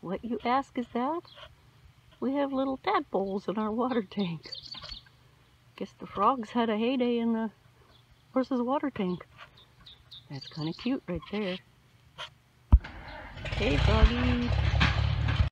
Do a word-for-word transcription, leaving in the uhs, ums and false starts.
What you ask is that? We have little tadpoles in our water tank. Guess the frogs had a heyday in the horse's water tank. That's kind of cute right there. Hey, froggy.